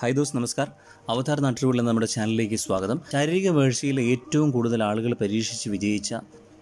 Hi those നമസ്കാർ. അവതാർ നാട്ടുകളിൽ നമ്മുടെ ചാനലിലേക്ക് സ്വാഗതം. ശാരീരിക വീഴ്ചയിൽ ഏറ്റവും കൂടുതൽ ആളുകൾ പരീക്ഷിച്ച് വിജയിച്ച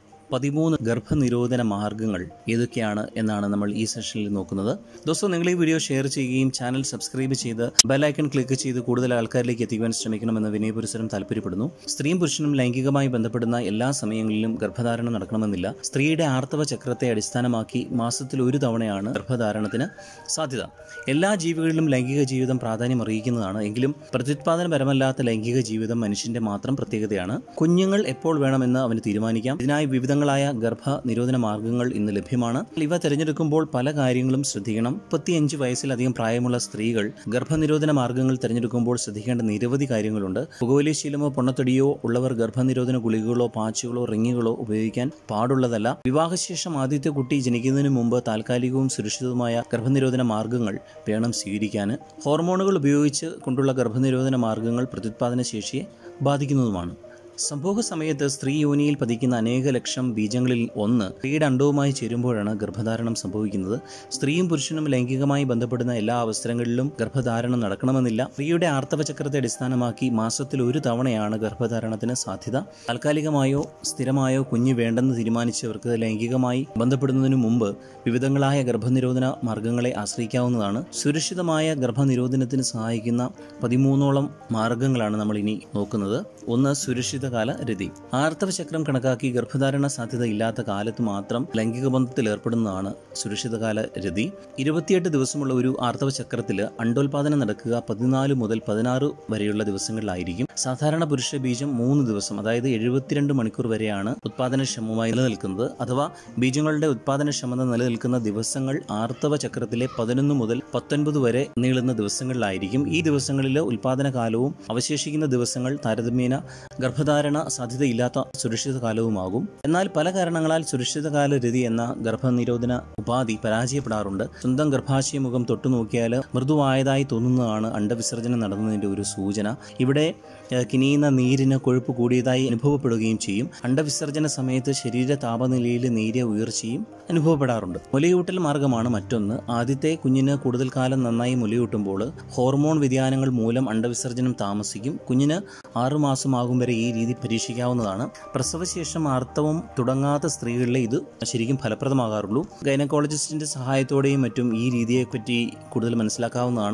13 ഗർഭനിരോധന മാർഗ്ഗങ്ങൾ ഏതൊക്കെയാണ് എന്നാണ് നമ്മൾ ഈ സെഷനിൽ നോക്കുന്നത്. ദോസ്തം, നിങ്ങൾ ഈ വീഡിയോ ഷെയർ ചെയ്യുകയും ചാനൽ സബ്സ്ക്രൈബ് ചെയ്ത് ബെല്ലൈക്കൺ ക്ലിക്ക് ചെയ്ത് കൂടുതൽ ആൾക്കാരിലേക്ക് എത്തിക്കുവാൻ ശ്രമിക്കണമെന്ന് വിനയപുരസരം താല്പര്യപ്പെടുന്നു. സ്ത്രീയും പുരുഷനും ലൈംഗികമായി ബന്ധപ്പെടുന്ന എല്ലാ സമയങ്ങളിലും ഗർഭധാരണം നടക്കണമെന്നില്ല. സ്ത്രീയുടെ ആർത്തവ ചക്രത്തെ അടിസ്ഥാനമാക്കി മാസത്തിൽ ഒരു തവണയാണ് ഗർഭധാരണത്തിന് സാധ്യത. എല്ലാ ജീവികളിലും ലൈംഗിക ജീവിതം പ്രാധാന്യം അറിയിക്കുന്നതാണ്. എങ്കിലും പ്രത്യുത്പാദനപരമല്ലാത്ത ലൈംഗിക ജീവിതം മനുഷ്യന്റെ മാത്രം പ്രത്യേകതയാണ്. കുഞ്ഞുങ്ങൾ എപ്പോൾ വേണമെന്ന് അവന് തീരുമാനിക്കാം. ഇതിനായി വിവിധങ്ങളായ ഗർഭ നിരോധന മാർഗ്ഗങ്ങൾ ഇന്ന് ലഭ്യമാണ്. ഇവ തിരഞ്ഞെടുക്കുമ്പോൾ പല കാര്യങ്ങളും ശ്രദ്ധിക്കണം. 35 വയസ്സിലധികം പ്രായമുള്ള സ്ത്രീകൾ ഗർഭനിരോധന മാർഗ്ഗങ്ങൾ തിരഞ്ഞെടുക്കുമ്പോൾ ശ്രദ്ധിക്കേണ്ട നിരവധി കാര്യങ്ങളുണ്ട്. പുകവലിശീലമോ പൊണ്ണത്തടിയോ ഉള്ളവർ ഗർഭനിരോധന ഗുളികകളോ പാച്ചുകളോ റിങ്ങുകളോ ഉപയോഗിക്കാൻ പാടുള്ളതല്ല. വിവാഹശേഷം ആദ്യത്തെ കുട്ടി ജനിക്കുന്നതിന് മുമ്പ് താൽക്കാലികവും സുരക്ഷിതവുമായ ഗർഭനിരോധന മാർഗ്ഗങ്ങൾ വേണം സ്വീകരിക്കാൻ. ഹോർമോണുകൾ ഉപയോഗിച്ച് കൊണ്ടുള്ള ഗർഭനിരോധന മാർഗ്ഗങ്ങൾ പ്രത്യുത്പാദന ശേഷിയെ ബാധിക്കുന്നതുമാണ്. സംഭോഗ സമയത്ത് സ്ത്രീ യോനിയിൽ പതിക്കുന്ന അനേക ലക്ഷം ബീജങ്ങളിൽ ഒന്ന് സ്ത്രീയുടെ അണ്ഡവുമായി ചേരുമ്പോഴാണ് ഗർഭധാരണം സംഭവിക്കുന്നത്. സ്ത്രീയും പുരുഷനും ലൈംഗികമായി ബന്ധപ്പെടുന്ന എല്ലാ അവസരങ്ങളിലും ഗർഭധാരണം നടക്കണമെന്നില്ല. സ്ത്രീയുടെ ആർത്തവ ചക്രത്തെ അടിസ്ഥാനമാക്കി മാസത്തിൽ ഒരു തവണയാണ് ഗർഭധാരണത്തിന് സാധ്യത. താൽക്കാലികമായോ സ്ഥിരമായോ കുഞ്ഞ് വേണ്ടെന്ന് തീരുമാനിച്ചവർക്ക് ലൈംഗികമായി ബന്ധപ്പെടുന്നതിനു മുമ്പ് വിവിധങ്ങളായ ഗർഭനിരോധന മാർഗ്ഗങ്ങളെ ആശ്രയിക്കാവുന്നതാണ്. സുരക്ഷിതമായ ഗർഭനിരോധനത്തിന് സഹായിക്കുന്ന 13ഓളം മാർഗ്ഗങ്ങളാണ് നമ്മൾ ഇനി നോക്കുന്നത്. ഒന്ന്, സുരക്ഷിതകാല രതി. ആർത്തവചക്രം കണക്കാക്കി ഗർഭധാരണ സാധ്യത ഇല്ലാത്ത കാലത്ത് മാത്രം ലൈംഗിക ബന്ധത്തിൽ ഏർപ്പെടുന്നതാണ് സുരക്ഷിതകാല രതി. 28 ദിവസമുള്ള ഒരു ആർത്തവചക്രത്തിൽ അണ്ഡോൽപാദനം നടക്കുക 14 മുതൽ 16 വരെയുള്ള ദിവസങ്ങളിലായിരിക്കും. സാധാരണ പുരുഷ ബീജം 3 ദിവസം, അതായത് 72 മണിക്കൂർ വരെയാണ് ഉത്പാദനക്ഷമമായി നിലനിൽക്കുന്നത്. അഥവാ ബീജങ്ങളുടെ ഉത്പാദനക്ഷമത നിലനിൽക്കുന്ന ദിവസങ്ങൾ ആർത്തവ ചക്രത്തിലെ 11 മുതൽ 19 വരെ നീളുന്ന ദിവസങ്ങളിലായിരിക്കും. ഈ ദിവസങ്ങളിൽ ഉത്പാദന കാലവും അവശേഷിക്കുന്ന ദിവസങ്ങൾ താരതമ്യേന ഗർഭധാരണ സാധ്യതയില്ലാത്ത സുരക്ഷിത കാലവുമാകും. എന്നാൽ പല കാരണങ്ങളാൽ സുരക്ഷിതകാല രതി എന്ന ഗർഭനിരോധന ഉപാധി പരാജയപ്പെടാറുണ്ട്. സ്വന്തം ഗർഭാശയ മുഖം തൊട്ടുനോക്കിയാൽ മൃദുവായതായി തോന്നുന്നതാണ് അണ്ഡവിസർജനം നടന്നതിന്റെ ഒരു സൂചന. ഇവിടെ കിനിയുന്ന നീരിന് കൊഴുപ്പ് കൂടിയതായി അനുഭവപ്പെടുകയും ചെയ്യും. അണ്ഡവിസർജന സമയത്ത് ശരീര താപനിലയിൽ നേരിയ ഉയർച്ചയും അനുഭവപ്പെടാറുണ്ട്. മുലയൂട്ടൽ മാർഗമാണ് മറ്റൊന്ന്. ആദ്യത്തെ കുഞ്ഞിന് കൂടുതൽ കാലം നന്നായി മുലയൂട്ടുമ്പോൾ ഹോർമോൺ വ്യതിയാനങ്ങൾ മൂലം അണ്ഡവിസർജനം താമസിക്കും. കുഞ്ഞിന് 6 മാസമാകും വരെ ഈ രീതി പരീക്ഷിക്കാവുന്നതാണ്. പ്രസവശേഷം ആർത്തവം തുടങ്ങാത്ത സ്ത്രീകളിലെ ഇത് ശരിക്കും ഫലപ്രദമാകാറുള്ളൂ. ഗൈനക്കോളജിസ്റ്റിന്റെ സഹായത്തോടെയും മറ്റും ഈ രീതിയെപ്പറ്റി കൂടുതൽ മനസ്സിലാക്കാവുന്നതാണ്.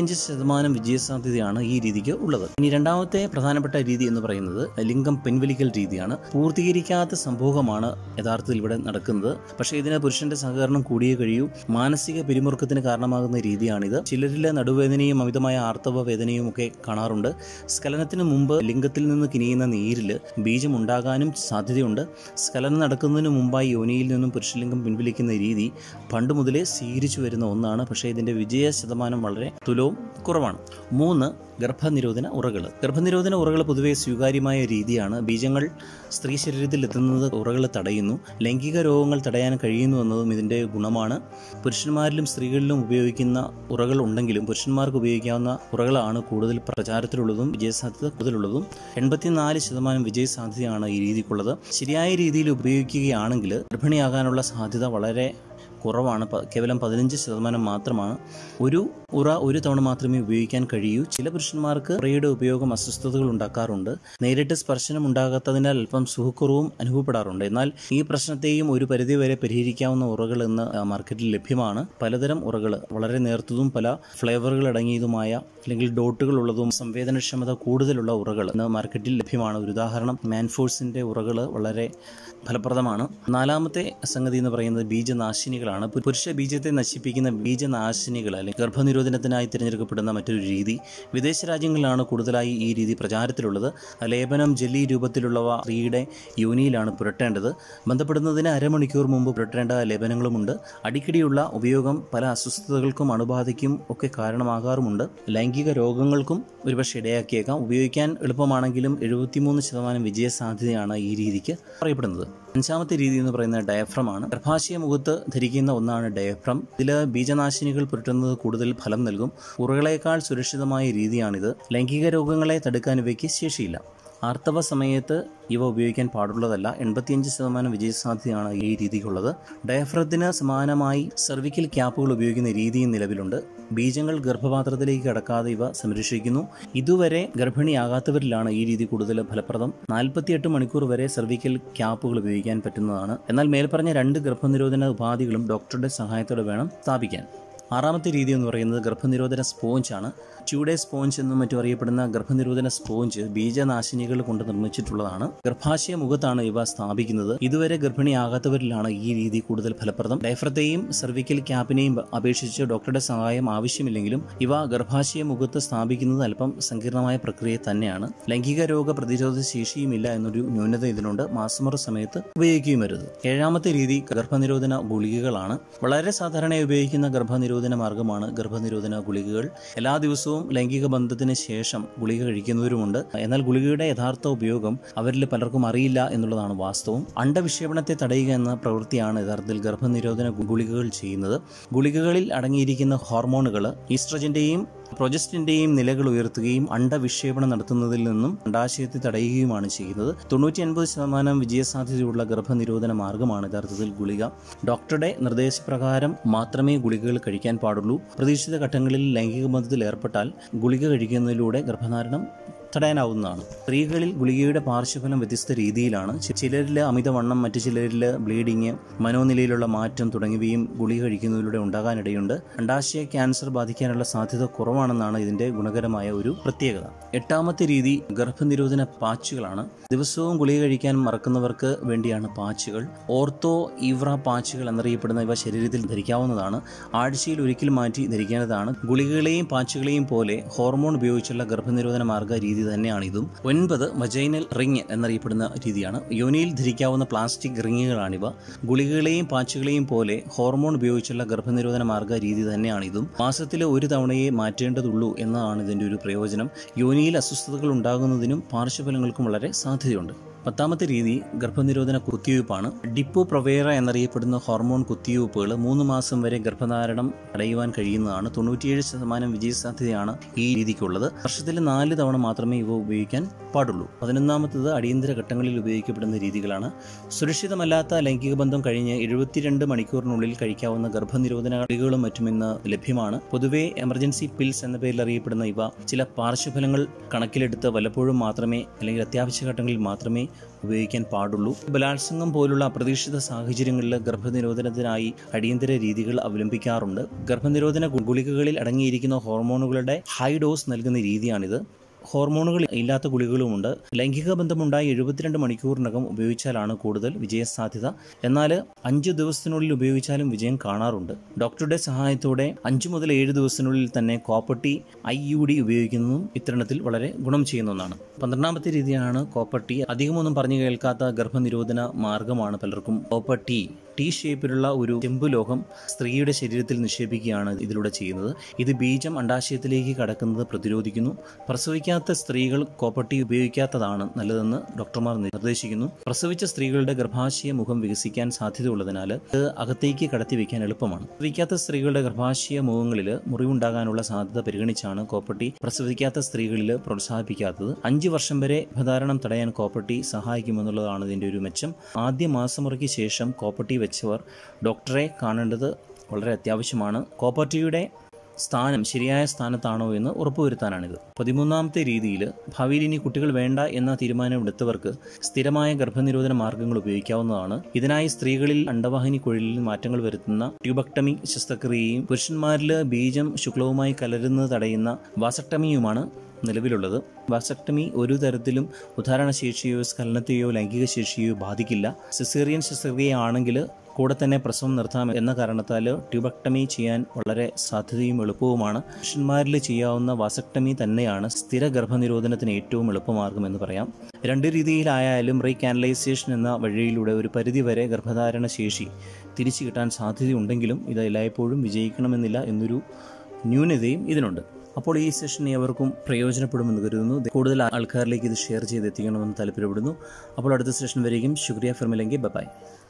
75% വിജയസാധ്യതയാണ് ഈ രീതിക്ക് ഉള്ളത്. ഇനി രണ്ടാമത്തെ പ്രധാനപ്പെട്ട രീതി എന്ന് പറയുന്നത് ലിംഗം പിൻവലിക്കൽ രീതിയാണ്. പൂർത്തീകരിക്കാത്ത സംഭോഗമാണ് യഥാർത്ഥത്തിൽ ഇവിടെ നടക്കുന്നത്. പക്ഷേ ഇതിന് പുരുഷന്റെ സഹകരണം കൂടിയേ കഴിയൂ. മാനസിക പിരിമുറുക്കത്തിന് കാരണമാകുന്ന രീതിയാണിത്. ചിലരിലെ നടുവേദനയും അമിതമായ ആർത്തവ വേദനയും ഒക്കെ കാണാറുണ്ട്. സ്ഖലനത്തിന് മുമ്പ് ലിംഗത്തിൽ നിന്ന് കിനിയുന്ന നീരിൽ ബീജം ഉണ്ടാകാനും സാധ്യതയുണ്ട്. സ്ഖലനം നടക്കുന്നതിന് മുമ്പായി യോനിയിൽ നിന്നും പുരുഷലിംഗം പിൻവലിക്കുന്ന രീതി പണ്ട് മുതലേ സ്വീകരിച്ചു വരുന്ന ഒന്നാണ്. പക്ഷേ ഇതിന്റെ വിജയ ശതമാനം വളരെ തുലവും കുറവാണ്. 3, ഗർഭനിരോധന ഉറകൾ. ഗർഭനിരോധന ഉറകൾ പൊതുവെ സ്വീകാര്യമായ രീതിയാണ്. ബീജങ്ങൾ സ്ത്രീ ശരീരത്തിൽ എത്തുന്നത് ഉറകൾ തടയുന്നു. ലൈംഗിക രോഗങ്ങൾ തടയാൻ കഴിയുന്നു എന്നതും ഇതിന്റെ ഗുണമാണ്. പുരുഷന്മാരിലും സ്ത്രീകളിലും ഉപയോഗിക്കുന്ന ഉറകൾ ഉണ്ടെങ്കിലും പുരുഷന്മാർക്ക് ഉപയോഗിക്കാവുന്ന ഉറകളാണ് കൂടുതൽ പ്രചാരത്തിലുള്ളതും വിജയസാധ്യത കൂടുതലുള്ളതും. 84% വിജയസാധ്യതയാണ് ഈ രീതിക്കുള്ളത്. ശരിയായ രീതിയിൽ ഉപയോഗിക്കുകയാണെങ്കിൽ ഗർഭിണിയാകാനുള്ള സാധ്യത വളരെ കുറവാണ്. കേവലം 15% മാത്രമാണ്. ഒരു ഉറ ഒരു തവണ മാത്രമേ ഉപയോഗിക്കാൻ കഴിയൂ. ചില പുരുഷന്മാർക്ക് ഉറയുടെ ഉപയോഗം അസ്വസ്ഥതകൾ ഉണ്ടാക്കാറുണ്ട്. നേരിട്ട് സ്പർശനം ഉണ്ടാകാത്തതിനാൽ അല്പം സുഖക്കുറവും അനുഭവപ്പെടാറുണ്ട്. എന്നാൽ ഈ പ്രശ്നത്തെയും ഒരു പരിധിവരെ പരിഹരിക്കാവുന്ന ഉറകൾ ഇന്ന് മാർക്കറ്റിൽ ലഭ്യമാണ്. പലതരം ഉറകൾ, വളരെ നേർത്തതും പല ഫ്ലേവറുകൾ അടങ്ങിയതുമായ അല്ലെങ്കിൽ ഡോട്ടുകൾ ഉള്ളതും സംവേദനക്ഷമത കൂടുതലുള്ള ഉറകൾ ഇന്ന് മാർക്കറ്റിൽ ലഭ്യമാണ്. ഒരു ഉദാഹരണം മാൻഫോഴ്സിന്റെ ഉറകൾ വളരെ ഫലപ്രദമാണ്. 4ാമത്തെ സംഗതി എന്ന് പറയുന്നത് ബീജനാശിനികളാണ്. പുരുഷ ബീജത്തെ നശിപ്പിക്കുന്ന ബീജനാശിനികൾ അല്ലെങ്കിൽ ഗർഭനിരോധനത്തിനായി തിരഞ്ഞെടുക്കപ്പെടുന്ന മറ്റൊരു രീതി. വിദേശ രാജ്യങ്ങളിലാണ് കൂടുതലായി ഈ രീതി പ്രചാരത്തിലുള്ളത്. ലേപനം, ജെല്ലി രൂപത്തിലുള്ളവ സ്ത്രീയുടെ യോനിയിലാണ് പുരട്ടേണ്ടത്. ബന്ധപ്പെടുന്നതിന് അരമണിക്കൂർ മുമ്പ് പുരട്ടേണ്ട ലേപനങ്ങളുമുണ്ട്. അടിക്കടിയുള്ള ഉപയോഗം പല അസ്വസ്ഥതകൾക്കും അണുബാധയ്ക്കും ഒക്കെ കാരണമാകാറുമുണ്ട്. ലൈംഗിക രോഗങ്ങൾക്കും ഒരുപക്ഷെ ഇടയാക്കിയേക്കാം. ഉപയോഗിക്കാൻ എളുപ്പമാണെങ്കിലും 73% വിജയസാധ്യതയാണ് ഈ രീതിക്ക് പറയപ്പെടുന്നത്. 5ാമത്തെ രീതി എന്ന് പറയുന്നത് ഡയഫ്രം ആണ്. ഗർഭാശയ മുഖത്ത് ധരിക്കുന്ന ഒന്നാണ് ഡയഫ്രം. ഇതിൽ ബീജനാശിനികൾ പുരട്ടുന്നത് കൂടുതൽ ഫലം നൽകും. ഉറകളേക്കാൾ സുരക്ഷിതമായ രീതിയാണിത്. ലൈംഗിക രോഗങ്ങളെ തടുക്കാൻ ഇവയ്ക്ക് ശേഷിയില്ല. ആർത്തവ സമയത്ത് ഇവ ഉപയോഗിക്കാൻ പാടുള്ളതല്ല. 85% വിജയസാധ്യതയാണ് ഈ രീതിക്കുള്ളത്. ഡയഫ്രത്തിന് സമാനമായി സെർവിക്കൽ ക്യാപ്പുകൾ ഉപയോഗിക്കുന്ന രീതിയും നിലവിലുണ്ട്. ബീജങ്ങൾ ഗർഭപാത്രത്തിലേക്ക് കടക്കാതെ ഇവ സംരക്ഷിക്കുന്നു. ഇതുവരെ ഗർഭിണിയാകാത്തവരിലാണ് ഈ രീതി കൂടുതൽ ഫലപ്രദം. 48 മണിക്കൂർ വരെ സെർവിക്കൽ ക്യാപ്പുകൾ ഉപയോഗിക്കാൻ പറ്റുന്നതാണ്. എന്നാൽ മേൽപ്പറഞ്ഞ 2 ഗർഭനിരോധന ഉപാധികളും ഡോക്ടറുടെ സഹായത്തോടെ വേണം സ്ഥാപിക്കാൻ. ആറാമത്തെ രീതി എന്ന് പറയുന്നത് ഗർഭനിരോധന സ്പോഞ്ചാണ്. ട്യൂഡേ സ്പോഞ്ച് എന്നും മറ്റും അറിയപ്പെടുന്ന ഗർഭനിരോധന സ്പോഞ്ച് ബീജനാശിനികൾ കൊണ്ട് നിർമ്മിച്ചിട്ടുള്ളതാണ്. ഗർഭാശയ മുഖത്താണ് ഇവ സ്ഥാപിക്കുന്നത്. ഇതുവരെ ഗർഭിണിയാകാത്തവരിലാണ് ഈ രീതി കൂടുതൽ ഫലപ്രദം. ഡയഫ്രത്തെയും സെർവിക്കൽ ക്യാപ്പിനെയും അപേക്ഷിച്ച് ഡോക്ടറുടെ സഹായം ആവശ്യമില്ലെങ്കിലും ഇവ ഗർഭാശയ മുഖത്ത് സ്ഥാപിക്കുന്നത് അല്പം സങ്കീർണമായ പ്രക്രിയ തന്നെയാണ്. ലൈംഗിക രോഗ പ്രതിരോധ ശേഷിയുമില്ല എന്നൊരു ന്യൂനത ഇതിനുണ്ട്. മാസമുറ സമയത്ത് ഉപയോഗിക്കുകയും വരുത്. ഏഴാമത്തെ രീതി ഗർഭനിരോധന ഗുളികകളാണ്. വളരെ സാധാരണയായി ഉപയോഗിക്കുന്ന ഗർഭനിരോധന മാർഗമാണ് ഗർഭനിരോധന ഗുളികകൾ. എല്ലാ ദിവസവും ലൈംഗിക ബന്ധത്തിന് ശേഷം ഗുളിക കഴിക്കുന്നവരുമുണ്ട്. എന്നാൽ ഗുളികയുടെ യഥാർത്ഥ ഉപയോഗം അവരിൽ പലർക്കും അറിയില്ല എന്നുള്ളതാണ് വാസ്തവം. അണ്ടവിക്ഷേപണത്തെ തടയുക എന്ന പ്രവൃത്തിയാണ് യഥാർത്ഥത്തിൽ ഗർഭനിരോധന ഗുളികകൾ ചെയ്യുന്നത്. ഗുളികകളിൽ അടങ്ങിയിരിക്കുന്ന ഹോർമോണുകൾ ഈസ്ട്രജന്റെയും പ്രൊജസ്റ്റിന്റെയും നിലകൾ ഉയർത്തുകയും അണ്ടവിക്ഷേപണം നടത്തുന്നതിൽ നിന്നും അണ്ടാശയത്തെ തടയുകയുമാണ് ചെയ്യുന്നത്. 90-80% വിജയസാധ്യതയുള്ള ഗർഭനിരോധന മാർഗമാണ് യഥാർത്ഥത്തിൽ ഗുളിക. ഡോക്ടറുടെ നിർദ്ദേശപ്രകാരം മാത്രമേ ഗുളികകൾ കഴിക്കാൻ പാടുള്ളൂ. പ്രതീക്ഷിത ഘട്ടങ്ങളിൽ ലൈംഗിക ബന്ധത്തിൽ ഏർപ്പെട്ടാൽ ഗുളിക കഴിക്കുന്നതിലൂടെ ഗർഭധാരണം തടയാനാവുന്നതാണ്. സ്ത്രീകളിൽ ഗുളികയുടെ പാർശ്വഫലം വ്യത്യസ്ത രീതിയിലാണ്. ചിലരിൽ അമിതവണ്ണം, മറ്റു ചിലരിൽ ബ്ലീഡിങ്, മനോനിലയിലുള്ള മാറ്റം തുടങ്ങിയവയും ഗുളിക കഴിക്കുന്നതിലൂടെ ഉണ്ടാകാനിടയുണ്ട്. അണ്ടാശയ ക്യാൻസർ ബാധിക്കാനുള്ള സാധ്യത കുറവാണെന്നാണ് ഇതിന്റെ ഗുണകരമായ ഒരു പ്രത്യേകത. എട്ടാമത്തെ രീതി ഗർഭനിരോധന പാച്ചുകളാണ്. ദിവസവും ഗുളിക കഴിക്കാൻ മറക്കുന്നവർക്ക് വേണ്ടിയാണ് പാച്ചുകൾ. ഓർത്തോ ഇവ്ര പാച്ചുകൾ എന്നറിയപ്പെടുന്ന ഇവ ശരീരത്തിൽ ധരിക്കാവുന്നതാണ്. ആഴ്ചയിൽ ഒരിക്കൽ മാറ്റി ധരിക്കേണ്ടതാണ്. ഗുളികകളെയും പാച്ചുകളെയും പോലെ ഹോർമോൺ ഉപയോഗിച്ചുള്ള ഗർഭനിരോധന മാർഗ രീതി തന്നെയാണ് ഇതും. 9 വജൈനൽ റിങ് എന്നറിയപ്പെടുന്ന രീതിയാണ്. യോനിയിൽ ധരിക്കാവുന്ന പ്ലാസ്റ്റിക് റിങ്ങുകളാണിവ. ഗുളികകളെയും പാച്ചുകളെയും പോലെ ഹോർമോൺ ഉപയോഗിച്ചുള്ള ഗർഭനിരോധന മാർഗ രീതി തന്നെയാണ് ഇതും. മാസത്തിൽ ഒരു തവണയെ മാറ്റേണ്ടതുള്ളൂ എന്നതാണ് ഇതിന്റെ ഒരു പ്രയോജനം. യോനിയിൽ അസ്വസ്ഥതകൾ ഉണ്ടാകുന്നതിനും പാർശ്വഫലങ്ങൾക്കും വളരെ സാധ്യതയുണ്ട്. 10ാമത്തെ രീതി ഗർഭനിരോധന കുത്തിവയ്പ്പാണ്. ഡിപ്പോ പ്രൊവേറ എന്നറിയപ്പെടുന്ന ഹോർമോൺ കുത്തിവയ്പ്പുകൾ 3 മാസം വരെ ഗർഭധാരണം തടയുവാൻ കഴിയുന്നതാണ്. 97% വിജയസാധ്യതയാണ് ഈ രീതിക്കുള്ളത്. വർഷത്തിൽ 4 തവണ മാത്രമേ ഇവ ഉപയോഗിക്കാൻ പാടുള്ളൂ. 11ാമത്തേത് അടിയന്തര ഘട്ടങ്ങളിൽ ഉപയോഗിക്കപ്പെടുന്ന രീതികളാണ്. സുരക്ഷിതമല്ലാത്ത ലൈംഗിക ബന്ധം കഴിഞ്ഞ് 72 മണിക്കൂറിനുള്ളിൽ കഴിക്കാവുന്ന ഗർഭനിരോധന ഗുളികകളും മറ്റും ഇന്ന് ലഭ്യമാണ്. പൊതുവെ എമർജൻസി പിൽസ് എന്ന പേരിൽ അറിയപ്പെടുന്ന ഇവ ചില പാർശ്വഫലങ്ങൾ കണക്കിലെടുത്ത് വല്ലപ്പോഴും മാത്രമേ അല്ലെങ്കിൽ അത്യാവശ്യ ഘട്ടങ്ങളിൽ മാത്രമേ ഉപയോഗിക്കാൻ പാടുള്ളൂ. ബലാത്സംഗം പോലുള്ള അപ്രതീക്ഷിത സാഹചര്യങ്ങളിൽ ഗർഭനിരോധനത്തിനായി അടിയന്തര രീതികൾ അവലംബിക്കാറുണ്ട്. ഗർഭനിരോധന ഗുളികകളിൽ അടങ്ങിയിരിക്കുന്ന ഹോർമോണുകളുടെ ഹൈ ഡോസ് നൽകുന്ന രീതിയാണിത്. ഹോർമോണുകൾ ഇല്ലാത്ത ഗുളികകളുമുണ്ട്. ലൈംഗിക ബന്ധമുണ്ടായി 72 മണിക്കൂറിനകം ഉപയോഗിച്ചാലാണ് കൂടുതൽ വിജയസാധ്യത. എന്നാൽ 5 ദിവസത്തിനുള്ളിൽ ഉപയോഗിച്ചാലും വിജയം കാണാറുണ്ട്. ഡോക്ടറുടെ സഹായത്തോടെ 5 മുതൽ 7 ദിവസത്തിനുള്ളിൽ തന്നെ കോപ്പർട്ടി IUD ഉപയോഗിക്കുന്നതും ഇത്തരണത്തിൽ വളരെ ഗുണം ചെയ്യുന്ന ഒന്നാണ്. 12ാമത്തെ രീതിയാണ് കോപ്പർട്ടി. അധികമൊന്നും പറഞ്ഞു കേൾക്കാത്ത ഗർഭനിരോധന മാർഗമാണ് പലർക്കും കോപ്പർട്ടി. T ഷേപ്പിലുള്ള ഒരു ചെമ്പ് ലോഹം സ്ത്രീയുടെ ശരീരത്തിൽ നിക്ഷേപിക്കുകയാണ് ഇതിലൂടെ ചെയ്യുന്നത്. ഇത് ബീജം അണ്ടാശയത്തിലേക്ക് കടക്കുന്നത് പ്രതിരോധിക്കുന്നു. പ്രസവിക്കാത്ത സ്ത്രീകൾ കോപ്പർട്ടി ഉപയോഗിക്കാത്തതാണ് നല്ലതെന്ന് ഡോക്ടർമാർ നിർദ്ദേശിക്കുന്നു. പ്രസവിച്ച സ്ത്രീകളുടെ ഗർഭാശയ മുഖം വികസിക്കാൻ സാധ്യതയുള്ളതിനാൽ ഇത് അകത്തേക്ക് കടത്തി വയ്ക്കാൻ എളുപ്പമാണ്. പ്രസവിക്കാത്ത സ്ത്രീകളുടെ ഗർഭാശയ മുഖങ്ങളിൽ മുറിവുണ്ടാകാനുള്ള സാധ്യത പരിഗണിച്ചാണ് കോപ്പർട്ടി പ്രസവിക്കാത്ത സ്ത്രീകളിൽ പ്രോത്സാഹിപ്പിക്കാത്തത്. 5 വർഷം വരെ ഗർഭധാരണം തടയാൻ കോപ്പർട്ടി സഹായിക്കുമെന്നുള്ളതാണ് ഇതിന്റെ ഒരു മെച്ചം. ആദ്യ മാസമുറയ്ക്ക് ശേഷം കോപ്പർട്ടി വെച്ചവർ ഡോക്ടറെ കാണേണ്ടത് വളരെ അത്യാവശ്യമാണ്. കോപ്പർട്ടിയുടെ സ്ഥാനം ശരിയായ സ്ഥാനത്താണോ എന്ന് ഉറപ്പുവരുത്താനാണിത്. 13ാമത്തെ രീതിയിൽ ഭാവിയിൽ ഇനി കുട്ടികൾ വേണ്ട എന്ന തീരുമാനമെടുത്തവർക്ക് സ്ഥിരമായ ഗർഭനിരോധന മാർഗങ്ങൾ ഉപയോഗിക്കാവുന്നതാണ്. ഇതിനായി സ്ത്രീകളിൽ അണ്ടവാഹിനി കുഴലിൽ മാറ്റങ്ങൾ വരുത്തുന്ന ട്യൂബക്ടമി ശസ്ത്രക്രിയയും പുരുഷന്മാരിൽ ബീജം ശുക്ലവുമായി കലരുന്നത് തടയുന്ന വാസക്ടമിയുമാണ് നിലവിലുള്ളത്. വാസക്ടമി ഒരു തരത്തിലും ഉദാഹരണശേഷിയോ സ്ഖലനത്തെയോ ലൈംഗിക ശേഷിയോ ബാധിക്കില്ല. സിസേറിയൻ ശസ്ത്രക്രിയയാണെങ്കിൽ കൂടെ തന്നെ പ്രസവം നിർത്താം എന്ന കാരണത്താൽ ട്യൂബക്ടമി ചെയ്യാൻ വളരെ സാധ്യതയും എളുപ്പവുമാണ്. പുരുഷന്മാരിൽ ചെയ്യാവുന്ന വാസക്ടമി തന്നെയാണ് സ്ഥിര ഗർഭനിരോധനത്തിന് ഏറ്റവും എളുപ്പമാർഗം എന്ന് പറയാം. 2 രീതിയിലായാലും റീകാനലൈസേഷൻ എന്ന വഴിയിലൂടെ ഒരു പരിധിവരെ ഗർഭധാരണ ശേഷി തിരിച്ചു കിട്ടാൻ സാധ്യതയുണ്ടെങ്കിലും ഇത് എല്ലായ്പ്പോഴും വിജയിക്കണമെന്നില്ല എന്നൊരു ന്യൂനതയും ഇതിനുണ്ട്. അപ്പോൾ ഈ സെഷൻ ഏവർക്കും പ്രയോജനപ്പെടുമെന്ന് കരുതുന്നു. കൂടുതൽ ആൾക്കാരിലേക്ക് ഇത് ഷെയർ ചെയ്ത് എത്തിക്കണമെന്ന് താല്പര്യപ്പെടുന്നു. അപ്പോൾ അടുത്ത സെഷൻ വരെയും ശുക്രിയ ഫിർ മിലെംഗെ. ബൈ.